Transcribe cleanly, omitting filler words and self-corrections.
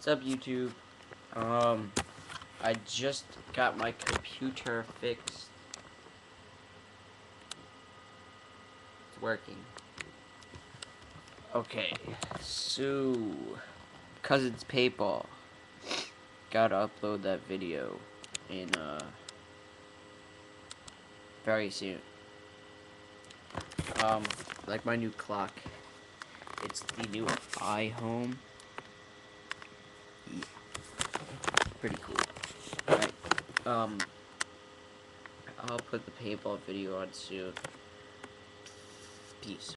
What's up, YouTube? I just got my computer fixed. It's working. Okay, so Cousin's Paintball. Gotta upload that video in very soon. Like my new clock. It's the new iHome. Yeah. Pretty cool. Alright. I'll put the paintball video on soon. Peace.